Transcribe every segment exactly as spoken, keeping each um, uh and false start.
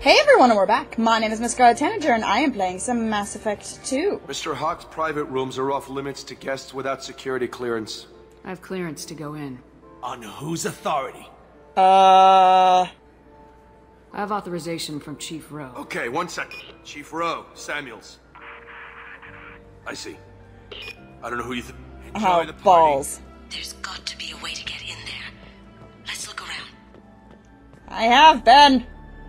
Hey everyone, and we're back. My name is Miss Scarlet Tanager, and I am playing some Mass Effect two. Mister Hawk's private rooms are off limits to guests without security clearance. I have clearance to go in. On whose authority? Uh... I have authorization from Chief Rowe. Okay, one second. Chief Rowe, Samuels. I see. I don't know who you think. Enjoy Oh, the party. balls. There's got to be a way to get in there. Let's look around. I have been.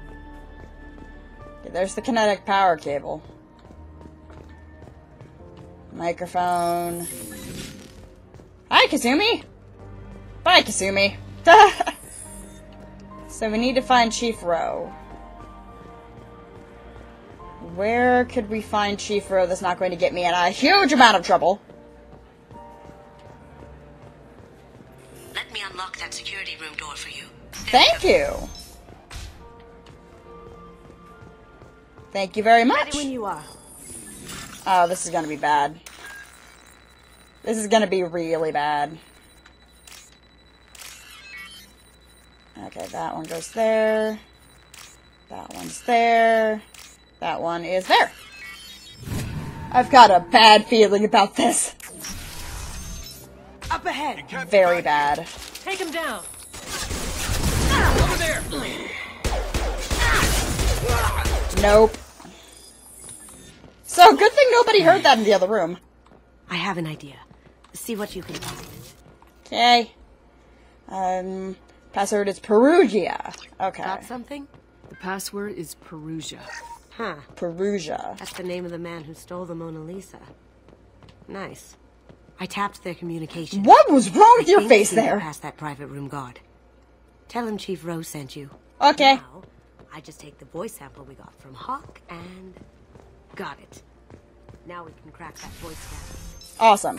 Okay, there's the kinetic power cable. Microphone. Hi, Kazumi. Bye, Kazumi. So we need to find Chief Rowe. Where could we find Chief Rowe that's not going to get me in a huge amount of trouble? Let me unlock that security room door for you. Thank you. Thank you very much. Ready when you are. Oh, this is gonna be bad. This is gonna be really bad. Okay, that one goes there. That one's there. That one is there. I've got a bad feeling about this. Up ahead. Very bad. Take him down. Over there! Nope. So, good thing nobody heard that in the other room. I have an idea. See what you can find. Okay. Um, password is Perugia. Okay. Got something? The password is Perugia. Huh. Perugia. That's the name of the man who stole the Mona Lisa. Nice. I tapped their communication. What was wrong with I your think face we can there? Past that private room guard. Tell him Chief Rose sent you. Okay. Now, I just take the voice sample we got from Hawk and got it. Now we can crack that voice scan. Awesome.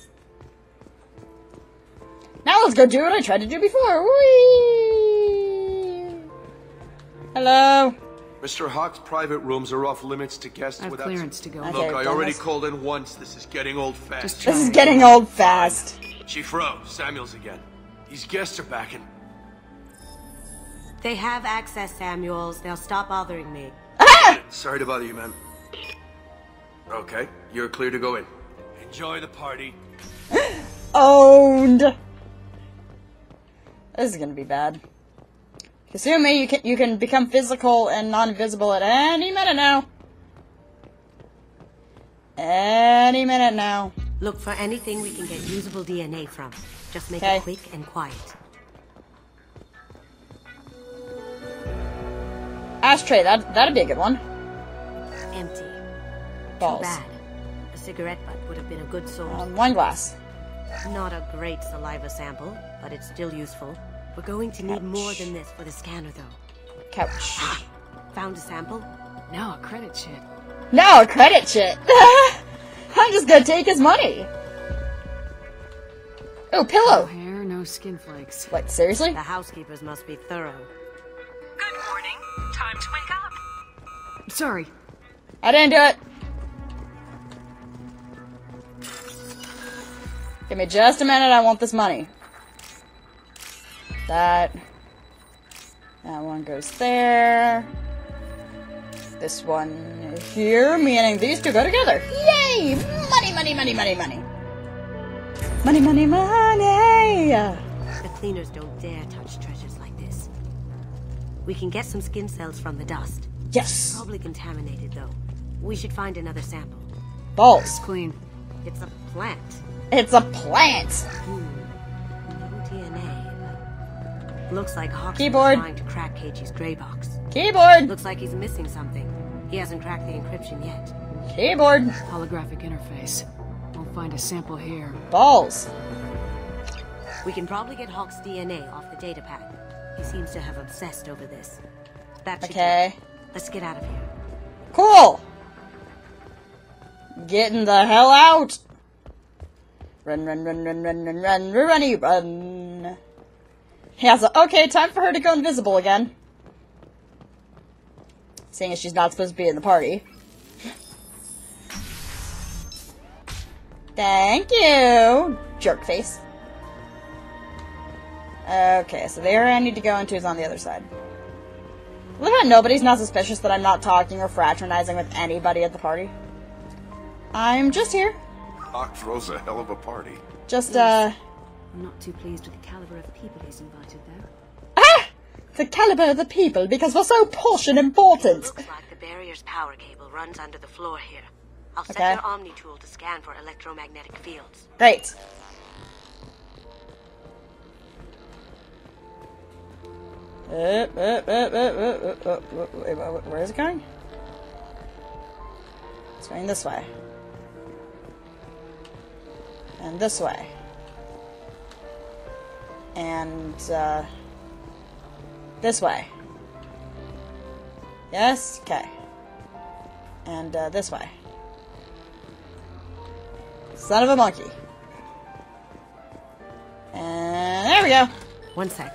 Now let's go do what I tried to do before. Whee! Hello. Mister Hawk's private rooms are off limits to guests I have without clearance to go in. Okay. Look, I already Dennis. called in once. This is getting old fast. Just This is try. getting old fast. Chief Rowe, Samuels again. These guests are back in. They have access, Samuels. They'll stop bothering me. Ah! Sorry to bother you, man. Okay, you're clear to go in. Enjoy the party. Owned. This is gonna be bad. Kasumi, you can you can become physical and non-visible at any minute now. Any minute now. Look for anything we can get usable D N A from. Just make Okay. it quick and quiet. Ashtray, that that'd be a good one. Empty. Balls. Too bad. A cigarette butt would have been a good source. Um, wine glass. Not a great saliva sample, but it's still useful. We're going to need more than this for the scanner, though. Couch. Found a sample? No, a credit shit. No, credit shit. I'm just gonna take his money. Oh, No pillow. hair, no skin flakes. What, seriously? The housekeepers must be thorough. Good morning. Time to wake up. Sorry. I didn't do it. Give me just a minute, I want this money. That. That one goes there. This one here, meaning these two go together. Yay! Money, money, money, money, money. Money, money, money! The cleaners don't dare touch treasures like this. We can get some skin cells from the dust. Yes! Probably contaminated, though. We should find another sample. Balls. Clean. It's a plant. It's a plant! Hmm. No D N A, but... Looks like Hawk's been Keyboard. trying to crack K G's gray box. Keyboard! Looks like he's missing something. He hasn't cracked the encryption yet. Keyboard! Holographic interface. Won't find a sample here. Balls. We can probably get Hawk's D N A off the datapad. He seems to have obsessed over this. That should do Okay. it. Let's get out of here. Cool! Getting the hell out! Run, run, run, run, run, run, run, runny, run. Yeah, so, okay, time for her to go invisible again. Seeing as she's not supposed to be in the party. Thank you, jerk face. Okay, so the area I need to go into is on the other side. Look how nobody's not suspicious that I'm not talking or fraternizing with anybody at the party. I'm just here. Hawk throws a hell of a party. Just, uh... I'm not too pleased with the caliber of people he's invited there. Ah! The caliber of the people, because we're so posh and important. Looks like the barrier's power cable runs under the floor here. I'll set Okay. your Omni tool to scan for electromagnetic fields. Great. Uh, uh, uh, uh, uh, uh, uh, wait, wait, where is it going? It's going this way. And this way. And, uh... this way. Yes? Okay. And, uh, this way. Son of a monkey. And there we go. One sec.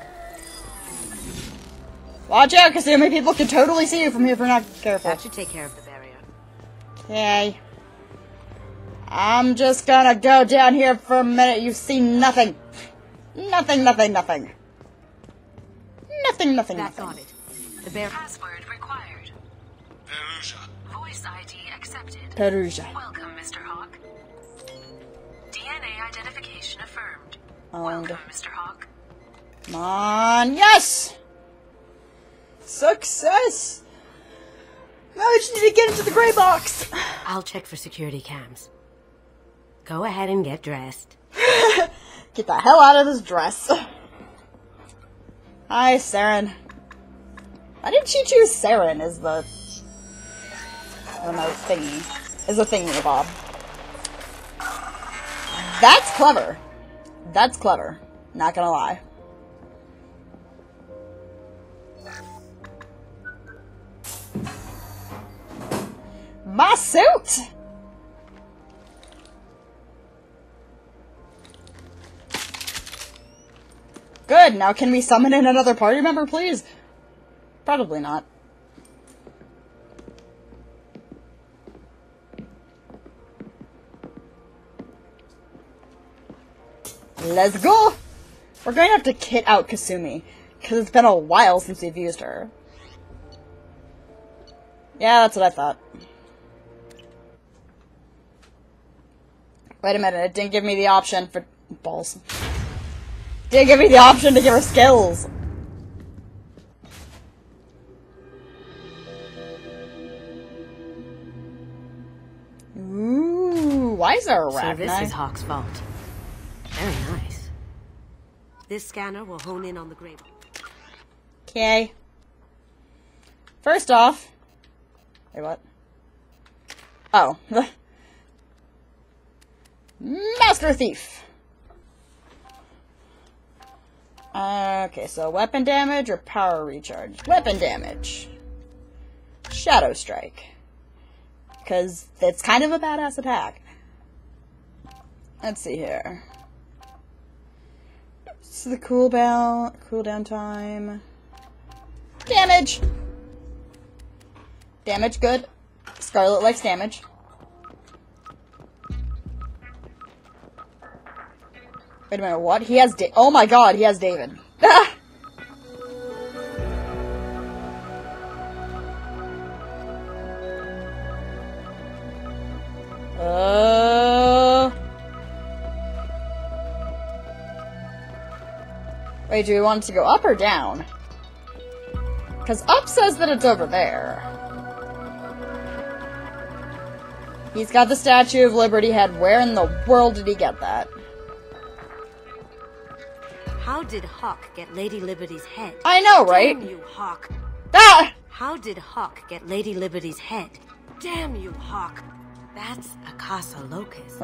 Watch out, because so many people can totally see you from here if you're not careful. That should take care of the barrier. Okay. I'm just gonna go down here for a minute. You see nothing. Nothing, nothing, nothing. Nothing, nothing, That nothing. got it. The barrier. Password required. Perusia. Voice I D accepted. Perusia. Welcome, Mister Hawk. D N A identification affirmed. And Welcome, Mister Hawk. come on. Yes! Success! Now I just need to get into the gray box. I'll check for security cams. Go ahead and get dressed. Get the hell out of this dress. Hi, Saren. Why did she choose Saren as the... I don't know, thingy. As a thingy, Bob. That's clever. That's clever. Not gonna lie. My suit! Good, now can we summon in another party member, please? Probably not. Let's go! We're going to have to kit out Kasumi, because it's been a while since we've used her. Yeah, that's what I thought. Wait a minute, it didn't give me the option for... balls. Didn't give me the option to give her skills. Ooh, why is there a So rack this knife? is Hawk's vault. Very nice. This scanner will hone in on the grave. Okay. First off... Wait, what? Oh. Master Thief! Okay, so weapon damage or power recharge? Weapon damage. Shadow Strike. Because it's kind of a badass attack. Let's see here. So the cooldown, cooldown time. Damage! Damage, good. Scarlet likes damage. Wait a minute, what? He has Da- Oh my god, he has David. Ah! Uh... Wait, do we want it to go up or down? Because up says that it's over there. He's got the Statue of Liberty head. Where in the world did he get that? How did Hawk get Lady Liberty's head? I know, right? Damn you, Hawk. Ah! How did Hawk get Lady Liberty's head? Damn you, Hawk. That's a Casa Locust.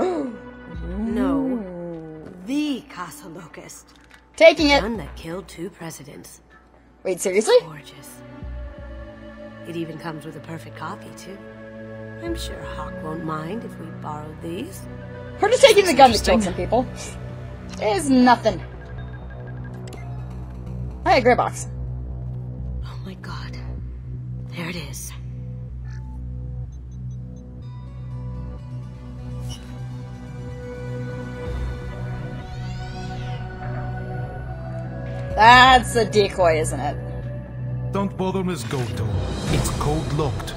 No. The Casa Locust. Taking it. One that killed two presidents. Wait, seriously? Gorgeous. It even comes with a perfect copy, too. I'm sure Hawk won't mind if we borrowed these. We're just taking the gun to kill some people. It's nothing. Hey, gray box. Oh my god. There it is. That's a decoy, isn't it? Don't bother, Miss Goto. It's code-locked.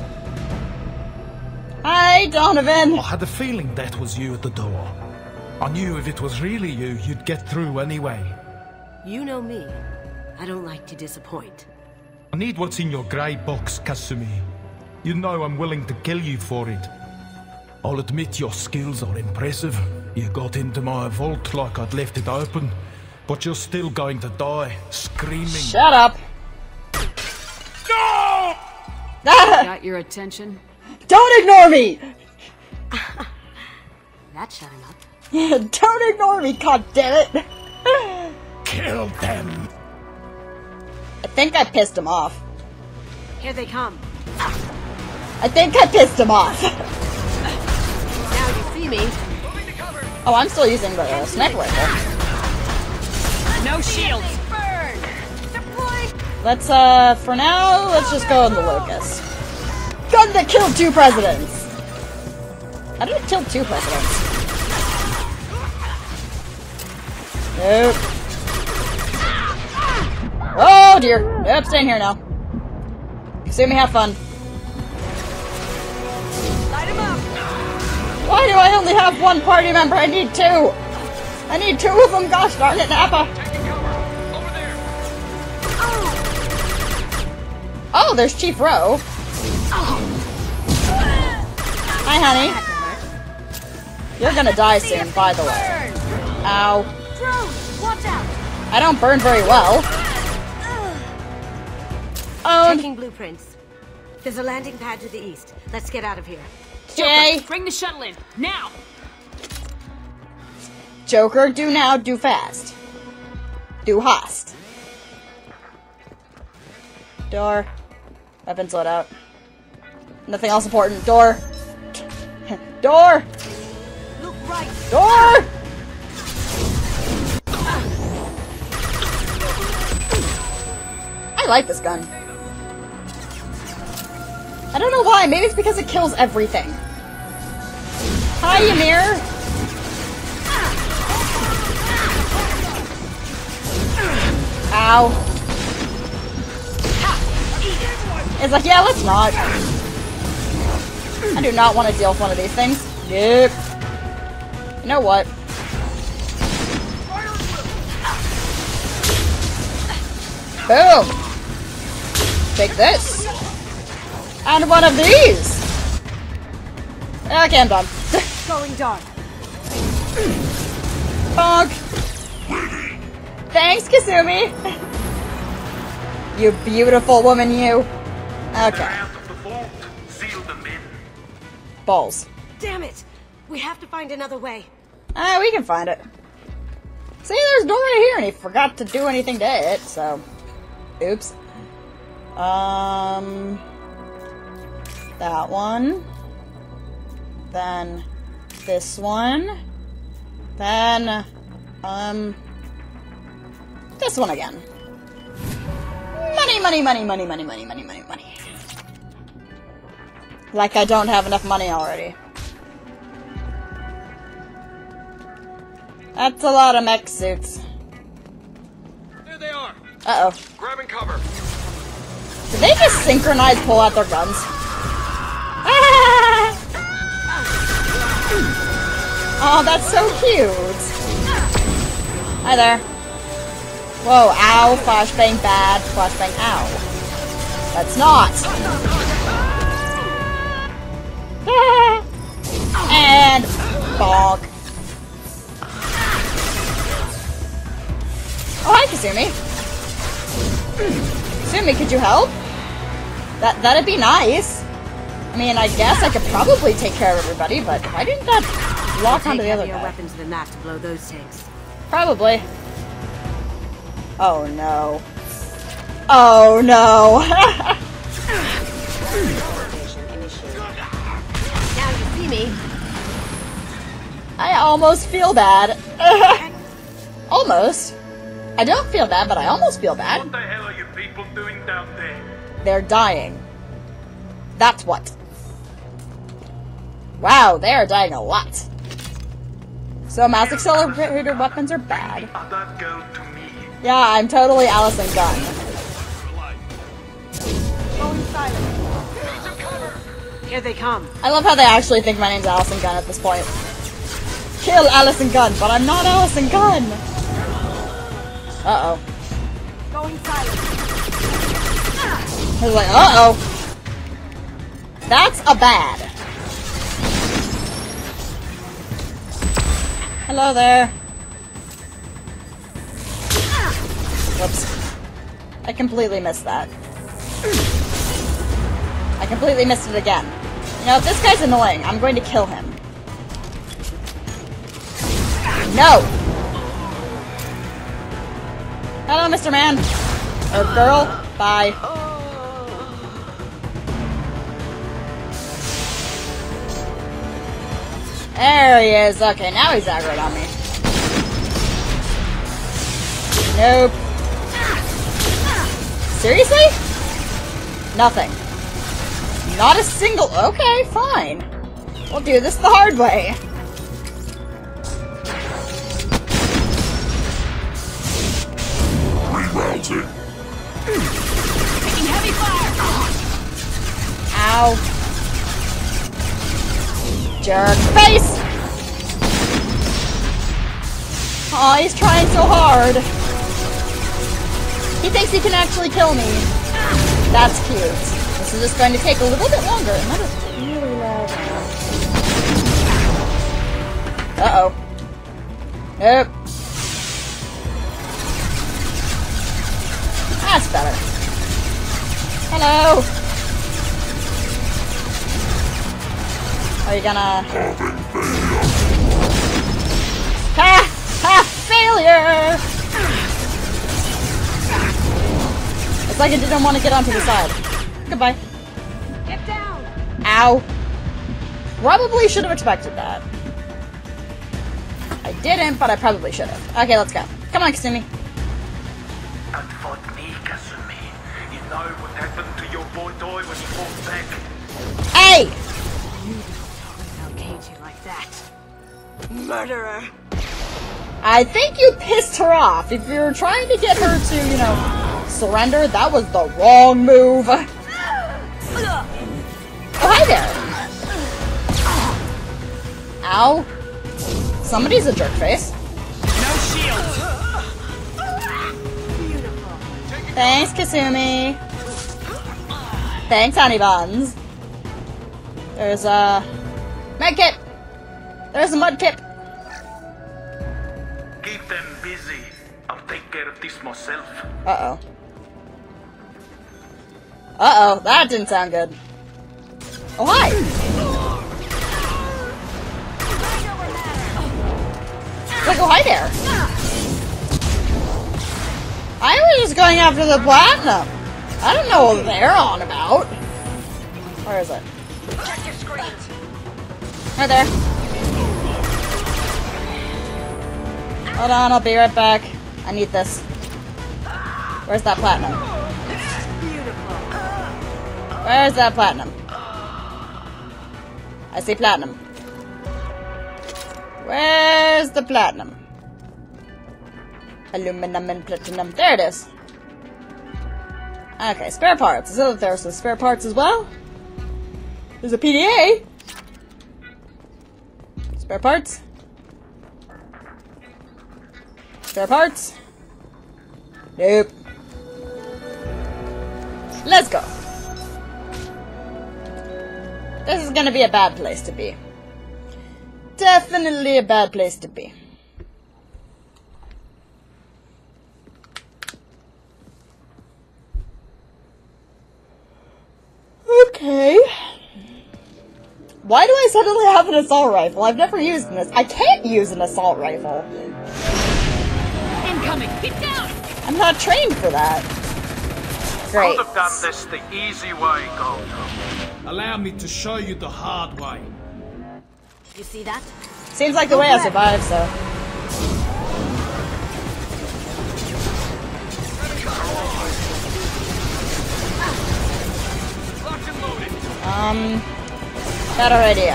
Hi, Donovan! I had a feeling that was you at the door. I knew if it was really you, you'd get through anyway. You know me. I don't like to disappoint. I need what's in your grey box, Kasumi. You know I'm willing to kill you for it. I'll admit your skills are impressive. You got into my vault like I'd left it open, but you're still going to die, screaming. Shut up! No! Got your attention? Don't ignore me! That shut him up. Don't ignore me, god damn it! Kill them! I think I pissed him off. Here they come. I think I pissed him off. Now you see me. Oh, I'm still using the uh, sniper rifle. No shields! Burn! Deploy! Let's, uh, for now, let's just go on the Locust. Gun that killed two presidents! How did it kill two presidents? Nope. Oh dear. Nope, staying here now. Kasumi, have fun. Light him up! Why do I only have one party member? I need two! I need two of them, gosh darn it, Nappa! Oh, there's Chief Rowe. Hi, honey. You're gonna die soon, by the way. Ow. Drone! Watch out! I don't burn very well. Oh, Taking blueprints. There's a landing pad to the east. Let's get out of here. Jay. Bring the shuttle in, now! Joker, do now, do fast. Do hast. Door. Weapons load out. Nothing else important. Door. Door! Look right! Door! I like this gun. I don't know why. Maybe it's because it kills everything. Hi, Ymir. Ow. It's like, yeah, let's not. I do not want to deal with one of these things. Nope. You know what? Boom! Take this! And one of these! Okay, I'm done. Going dark. Bonk! Thanks, Kasumi! You beautiful woman, you. Okay. Balls. Damn it! We have to find another way. Ah, uh, we can find it. See, there's a door right here, and he forgot to do anything to it, so... Oops. Um... That one. Then... This one. Then... Um... This one again. Money, money, money, money, money, money, money, money, money. Like I don't have enough money already. That's a lot of mech suits. There they are. Uh-oh. Grabbing cover. Did they just synchronize pull out their guns? Ah! Oh, that's so cute. Hi there. Whoa, ow, flashbang bad, flashbang ow. That's not. And bonk. Oh, hi, Kasumi. Kasumi, could you help? That, that'd be nice. I mean, I guess I could probably take care of everybody, but why didn't that lock onto the other guy? Weapons than that to blow those tanks. Probably. Oh no. Oh no. Now you see me. I almost feel bad. Almost. I don't feel bad, but I almost feel bad. What the hell are you people doing down there? They're dying. That's what. Wow, they are dying a lot. So mass accelerator weapons are bad. That girl to me. Yeah, I'm totally Allison Gunn. Here they come. I love how they actually think my name's Allison Gunn at this point. Kill Allison Gunn, but I'm not Allison Gunn! Uh-oh. Going silent. I was like, uh-oh. That's a bad. Hello there. Whoops. I completely missed that. I completely missed it again. You know, if this guy's annoying, I'm going to kill him. No! Hello, Mister Man. Or girl. Bye. There he is. Okay, now he's aggroed on me. Nope. Seriously? Nothing. Not a single... Okay, fine. We'll do this the hard way. Rerouting. Taking heavy fire! Ow. Jerk face! Aw, he's trying so hard. He thinks he can actually kill me. That's cute. This is just going to take a little bit longer, and that is really loud. Uh-oh. Nope. That's better. Hello! Are you gonna... Ha! Ha! Failure! It's like it didn't want to get onto the side. Goodbye. Get down! Ow. Probably should have expected that. I didn't, but I probably should have. Okay, let's go. Come on, Kasumi. And for me, Kasumi, you know what happened to your boy Doi when he fought back? Hey! I'll cage you like that. Murderer! I think you pissed her off. If you were trying to get her to, you know, surrender, that was the wrong move. Oh, hi there. Ow. Somebody's a jerk face. No shields! Thanks, Kasumi. Thanks, honey buns. There's a medkit. There's a mudkip. Keep them busy. I'll take care of this myself. Uh-oh. Uh-oh, that didn't sound good. Oh, hi! It's like, oh, hi there! I was just going after the platinum! I don't know what they're on about. Where is it? Check your screens! Right there. Hold on, I'll be right back. I need this. Where's that platinum? Where's that platinum? I see platinum. Where's the platinum? Aluminum and platinum. There it is. Okay, spare parts. So there's the spare parts as well. There's a P D A. Spare parts. Spare parts. Nope. Let's go. This is gonna be a bad place to be. Definitely a bad place to be. Okay. Why do I suddenly have an assault rifle? I've never used this. I can't use an assault rifle. Incoming! Get down! I'm not trained for that. Great. Could have done this the easy way, Goldham. Allow me to show you the hard way. You see that? Seems like the way I survived, so. Locked and loaded! Um, better idea.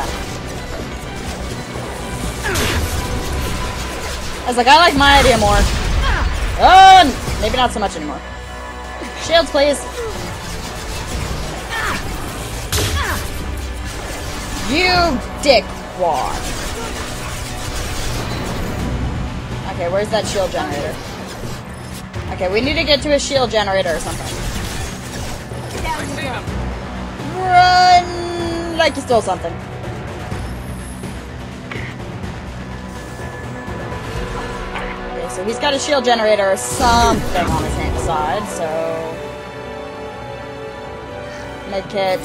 I was like, I like my idea more. Oh, maybe not so much anymore. Shields, please. You dickwad. Okay, where's that shield generator? Okay, we need to get to a shield generator or something. Run like you stole something. Okay, so he's got a shield generator or something on his hand side, so... Medkit.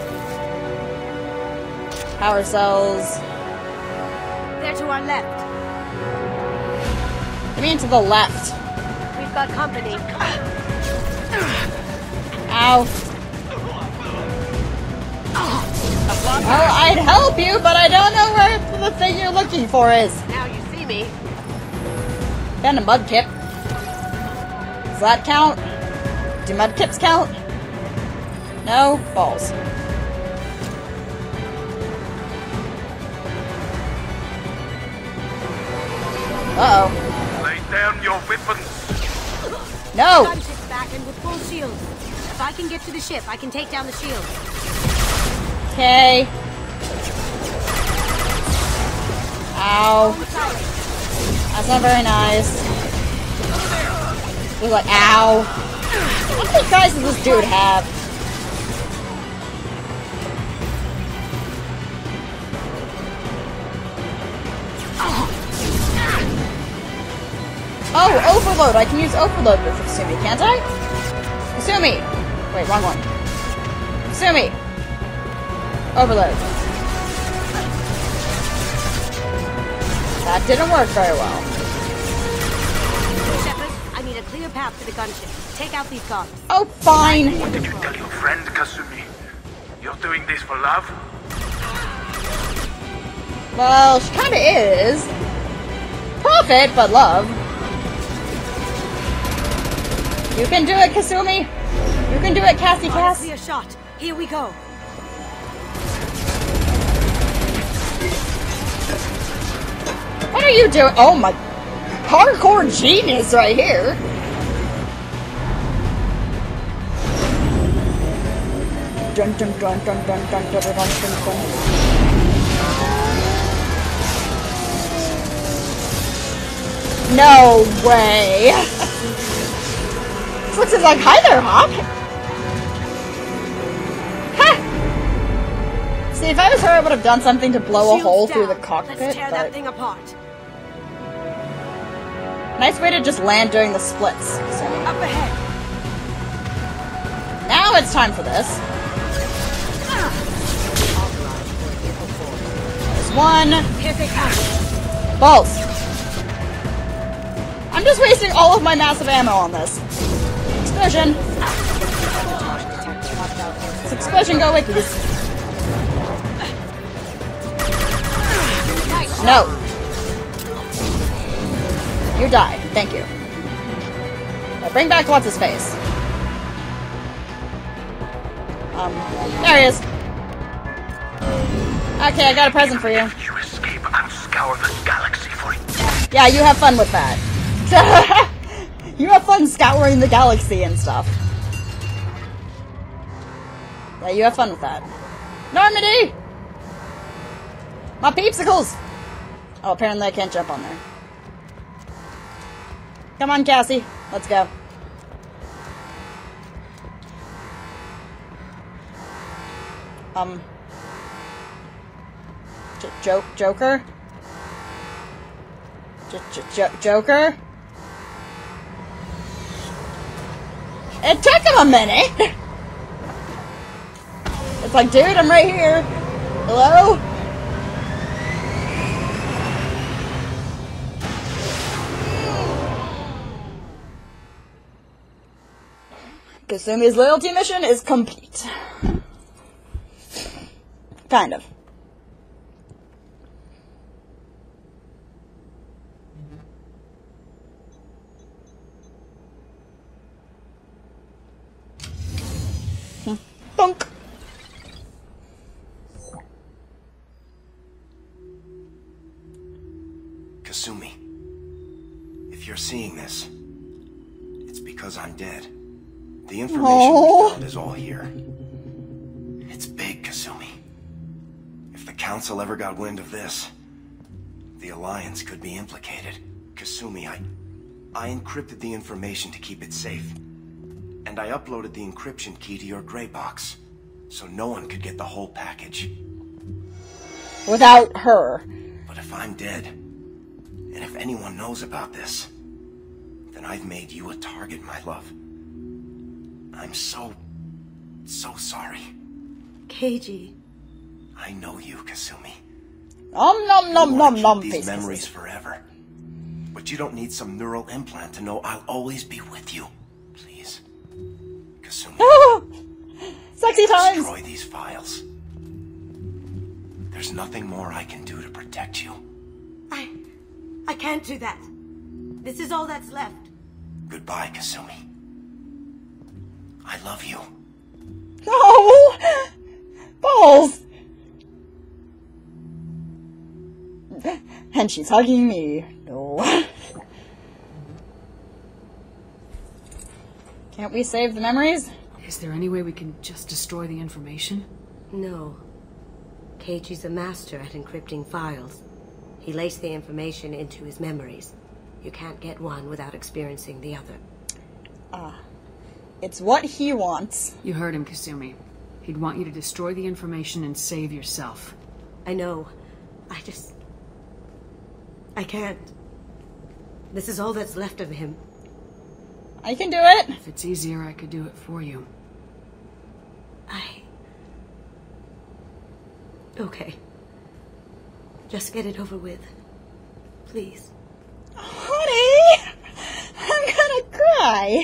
Power cells. They're to our left. I mean to the left. We've got company. Ow. Well, I'd help you, but I don't know where the thing you're looking for is. Now you see me. And a mudkip. Does that count? Do mudkips count? No? Balls. Uh-oh. Lay down your weapons. No! Gunship's back and with full shield. If I can get to the ship, I can take down the shield. Okay. Ow. That's not very nice. We're like, ow. How many guys does this dude have? Oh, overload! I can use overload with Kasumi, can't I? Kasumi! Wait, wrong one. Kasumi! Overload. That didn't work very well. Shepard, I need a clear path to the gunship. Take out these guards. Oh, fine! What did you tell your friend, Kasumi? You're doing this for love? Well, she kinda is. Profit, but love. You can do it, Kasumi! You can do it, Cassie Cass! Clear shot. Here we go. What are you doing? Oh my... Hardcore genius right here! Dun dun dun dun dun dun dun dun dun dun. No way! This looks like, hi there, Hawk! Ha! See, if I was her, I would have done something to blow a Shields hole down. through the cockpit, Let's tear but... that thing apart. Nice way to just land during the splits. So, Up ahead. now it's time for this. There's one. Here they come. Balls. I'm just wasting all of my massive ammo on this. Explosion. This explosion go away, please. No. You died. Thank you. Now bring back what's his face. Um, there he is. Okay, I got a present for you. You escape and scour the galaxy for it. Yeah, you have fun with that. You have fun scouring the galaxy and stuff. Yeah, you have fun with that. Normandy! My peepsicles! Oh, apparently I can't jump on there. Come on, Cassie. Let's go. Um... J joke, Joker? J j j Joker? It took him a minute! It's like, dude, I'm right here. Hello? Kasumi's loyalty mission is complete. Kind of. Bunk. Kasumi, if you're seeing this, it's because I'm dead. The information Aww. we found is all here. It's big, Kasumi. If the Council ever got wind of this, the Alliance could be implicated. Kasumi, I... I encrypted the information to keep it safe. And I uploaded the encryption key to your gray box, so no one could get the whole package. Without her. But if I'm dead, and if anyone knows about this, then I've made you a target, my love. I'm so... so sorry. Keiji. I know you, Kasumi. Nom nom nom nom keep nom. these Face memories kisses. forever. But you don't need some neural implant to know I'll always be with you. Please. Kasumi. Sexy times! Destroy these files. There's nothing more I can do to protect you. I... I can't do that. This is all that's left. Goodbye, Kasumi. I love you. No! Balls! And she's hugging me. No. Can't we save the memories? Is there any way we can just destroy the information? No. Keiji's a master at encrypting files. He lays the information into his memories. You can't get one without experiencing the other. Ah. It's what he wants. You heard him, Kasumi. He'd want you to destroy the information and save yourself. I know. I just... I can't. This is all that's left of him. I can do it. If it's easier, I could do it for you. I... Okay. Just get it over with. Please. Honey! I'm gonna cry.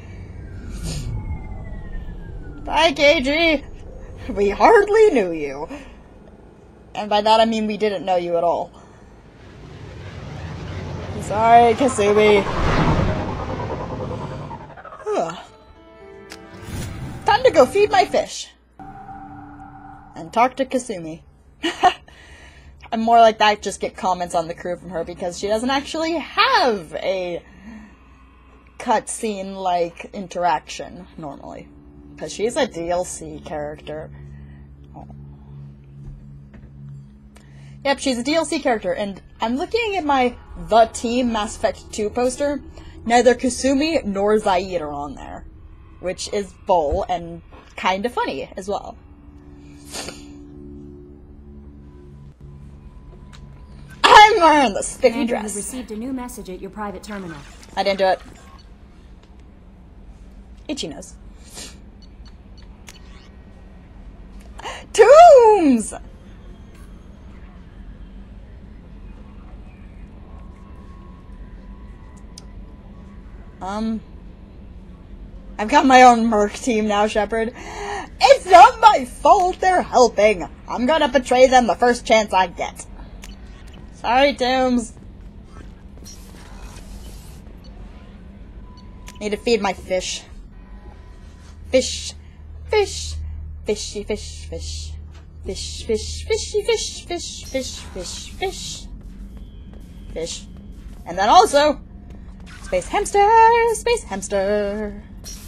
Bye, Keiji. We hardly knew you. And by that I mean we didn't know you at all. Sorry, Kasumi. Ugh. Time to go feed my fish. And talk to Kasumi. I'm more like that, just get comments on the crew from her because she doesn't actually have a cutscene-like interaction, normally. Because she's a D L C character. Oh. Yep, she's a D L C character, and I'm looking at my The Team Mass Effect two poster. Neither Kasumi nor Zaid are on there. Which is bull and kinda funny as well. I'm wearing the spiffy Andrew, dress. you received a new message at your private terminal. I didn't do it. Itchy nose. Tombs! Um... I've got my own merc team now, Shepard. It's not my fault they're helping. I'm gonna betray them the first chance I get. Sorry, Tombs. Need to feed my fish. Fish. Fish. Fishy fish, fish. Fish, fish, fishy fish, fish, fish, fish, fish. Fish. And then also, space hamster, space hamster.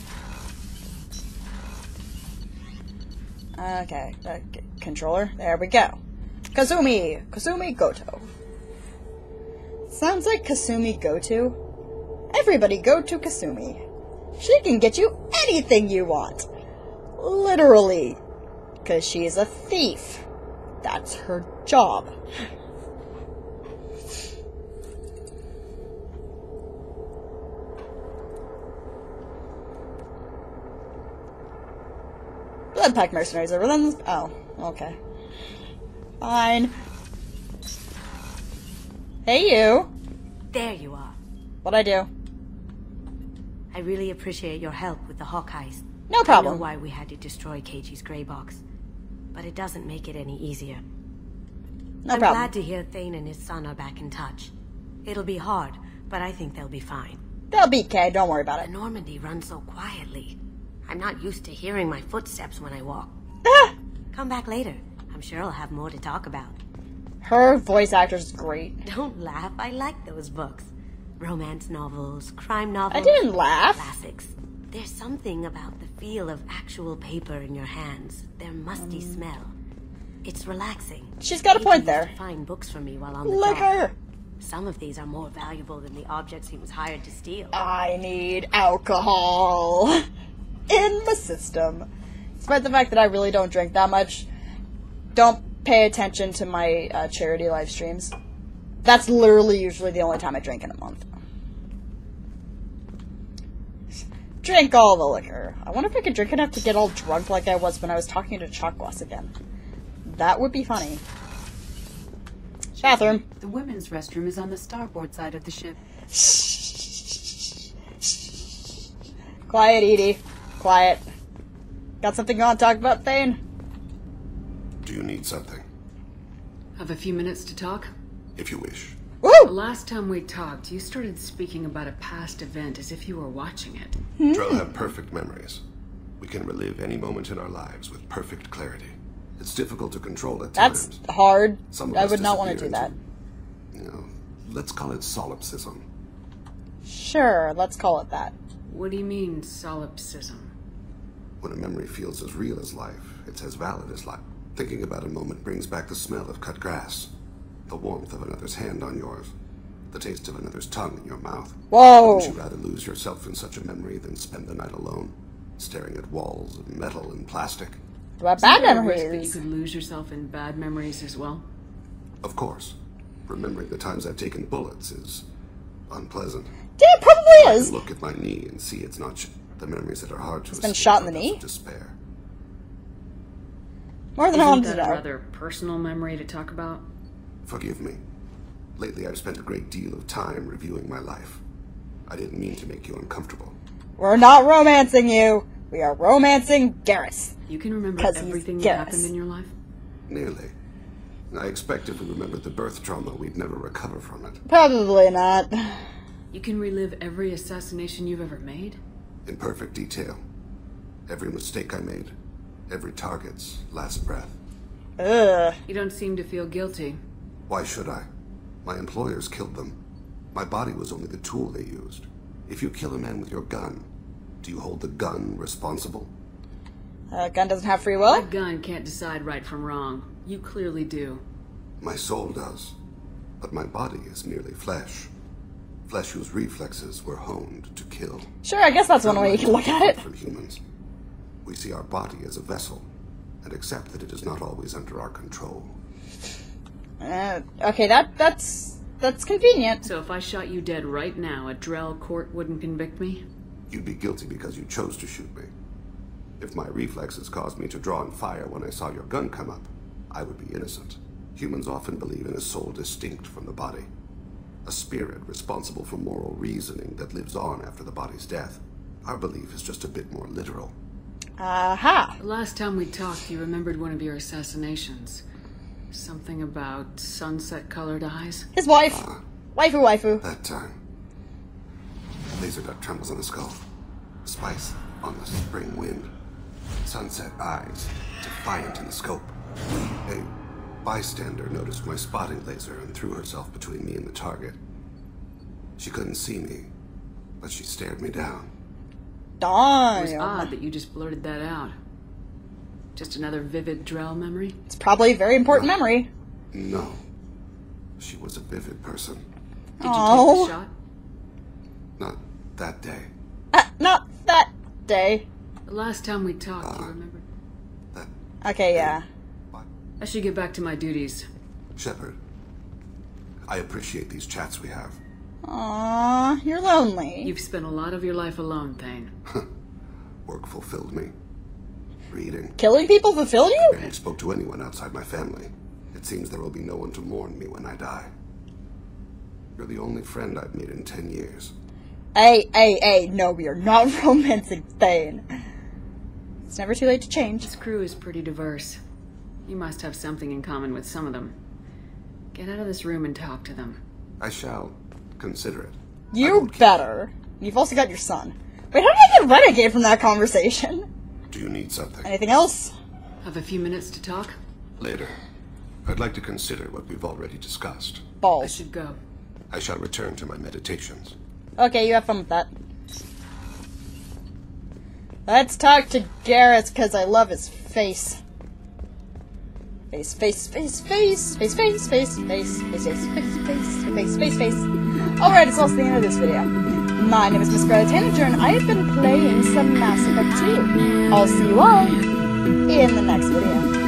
Okay, uh, controller, there we go. Kasumi, Kasumi Goto. Sounds like Kasumi Goto. Everybody go to Kasumi. She can get you anything you want. Literally. Because she's a thief. That's her job. Blood Pack mercenaries are relentless. Oh, okay. Fine. Hey, you. There you are. What'd I do? I really appreciate your help with the Hawk heist. No problem. I know why we had to destroy Keiji's gray box, but it doesn't make it any easier. No I'm problem. glad to hear Thane and his son are back in touch. It'll be hard, but I think they'll be fine. They'll be okay, don't worry about The it. Normandy runs so quietly. I'm not used to hearing my footsteps when I walk. Come back later. I'm sure I'll have more to talk about. Her voice actor's great. Don't laugh. I like those books. Romance novels, crime novels. I didn't laugh. Classics. There's something about the feel of actual paper in your hands. Their musty Mm. smell. It's relaxing. She's got a point Katie there. used to find books for me while on the Liquor! job. Some of these are more valuable than the objects he was hired to steal. I need alcohol in the system. Despite the fact that I really don't drink that much, don't pay attention to my uh, charity live streams. That's literally usually the only time I drink in a month. Drink all the liquor. I wonder if I could drink enough to get all drunk like I was when I was talking to Chakwas again. That would be funny. Bathroom. The women's restroom is on the starboard side of the ship. Quiet, Edie. Quiet. Got something you want to talk about, Thane? Do you need something? Have a few minutes to talk? If you wish. Woo! The last time we talked, you started speaking about a past event as if you were watching it. Hmm? Drell have perfect memories. We can relive any moment in our lives with perfect clarity. It's difficult to control at That's times. hard. Some of I us would not want to do disappear that. into, You know, let's call it solipsism. Sure, let's call it that. What do you mean, solipsism? When a memory feels as real as life, it's as valid as life. Thinking about a moment brings back the smell of cut grass, the warmth of another's hand on yours, the taste of another's tongue in your mouth. Whoa! Wouldn't you rather lose yourself in such a memory than spend the night alone, staring at walls of metal and plastic? Do I have bad Isn't there a risk that you memories? could lose yourself in bad memories as well? Of course. Remembering the times I've taken bullets is unpleasant. Yeah, it probably I is. can look at my knee and see it's not sh the memories that are hard to It's been escape shot in are the those of knee? despair. More than I Isn't wanted that to a know. rather personal memory to talk about? Forgive me. Lately I've spent a great deal of time reviewing my life. I didn't mean to make you uncomfortable. We're not romancing you. We are romancing Garrus. You can remember 'Cause he's everything that Garrus. happened in your life? Nearly. I expect if we remembered the birth trauma, we'd never recover from it. Probably not. You can relive every assassination you've ever made? In perfect detail. Every mistake I made. Every target's last breath. Ugh. You don't seem to feel guilty. Why should I? My employers killed them. My body was only the tool they used. If you kill a man with your gun, do you hold the gun responsible? Uh, gun doesn't have free My will? gun can't decide right from wrong. You clearly do. My soul does. But my body is merely flesh. Flesh whose reflexes were honed to kill. Sure, I guess that's one way you can look at it. From humans. We see our body as a vessel, and accept that it is not always under our control. Uh, okay, that that's that's convenient. So if I shot you dead right now, a Drell court wouldn't convict me? You'd be guilty because you chose to shoot me. If my reflexes caused me to draw and fire when I saw your gun come up, I would be innocent. Humans often believe in a soul distinct from the body. A spirit responsible for moral reasoning that lives on after the body's death. Our belief is just a bit more literal. Aha! The last time we talked, you remembered one of your assassinations. Something about sunset-colored eyes? His wife. Uh, Waifu waifu. That time. Laser dot trembles on the skull. Spice on the spring wind. Sunset eyes, defiant in the scope. A bystander noticed my spotting laser and threw herself between me and the target. She couldn't see me, but she stared me down. It was Damn. odd that you just blurted that out. Just another vivid Drell memory? It's probably a very important memory. No. She was a vivid person. Did you Oh. take the shot? Not that day. Uh, not that day. The last time we talked, you remembered? Okay, yeah. I should get back to my duties. Shepard, I appreciate these chats we have. Aww, you're lonely. You've spent a lot of your life alone, Thane. Work fulfilled me. Reading. Killing people fulfilled you? I barely spoke to anyone outside my family. It seems there will be no one to mourn me when I die. You're the only friend I've made in ten years. Hey, hey, hey, no, we are not romancing Thane. It's never too late to change. This crew is pretty diverse. You must have something in common with some of them. Get out of this room and talk to them. I shall consider it. You better. You've also got your son. Wait, how did I get Renegade from that conversation? Do you need something? Anything else? Have a few minutes to talk? Later. I'd like to consider what we've already discussed. Balls. I should go. I shall return to my meditations. Okay, you have fun with that. Let's talk to Garrus, because I love his face. Face, face, face, face, face, face, face, face, face, face, face, face, face, face, face. Alright, it's also the end of this video. My name is Miss Scarlet Tanager, and I have been playing some Mass Effect two. I'll see you all in the next video.